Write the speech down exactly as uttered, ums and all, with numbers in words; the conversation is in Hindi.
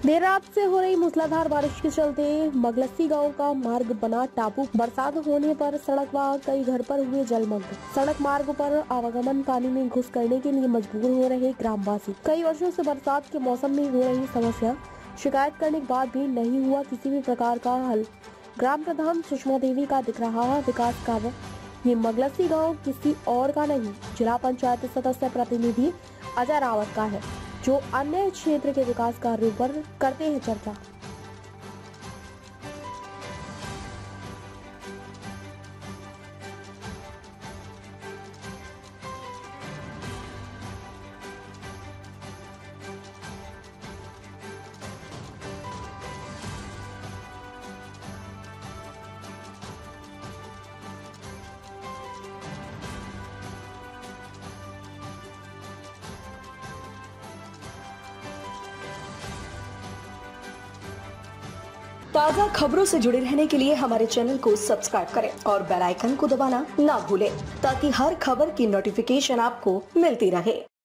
देर रात से हो रही मूसलाधार बारिश के चलते मगलसी गांव का मार्ग बना टापू। बरसात होने पर सड़क व कई घर पर हुए जलमग्न। सड़क मार्ग पर आवागमन पानी में घुस करने के लिए मजबूर हो रहे ग्रामवासी। कई वर्षों से बरसात के मौसम में हो रही समस्या शिकायत करने के बाद भी नहीं हुआ किसी भी प्रकार का हल। ग्राम प्रधान सुषमा देवी का दिख रहा है विकास कार्य। ये मगलसी गाँव किसी और का नहीं, जिला पंचायत सदस्य प्रतिनिधि अजय रावत का है, जो अन्य क्षेत्र के विकास कार्यों पर करते हैं चर्चा। ताज़ा खबरों से जुड़े रहने के लिए हमारे चैनल को सब्सक्राइब करें और बेल आइकन को दबाना ना भूलें, ताकि हर खबर की नोटिफिकेशन आपको मिलती रहे।